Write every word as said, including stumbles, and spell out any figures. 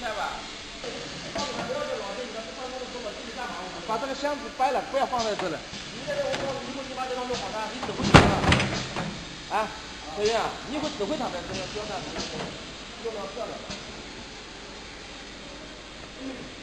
千吧。把这个箱子掰了，不要放在这了。你这个我我一会你把这个弄好它，你指挥就行了。啊，小云啊，你一会指挥他们这个交战，用到这了。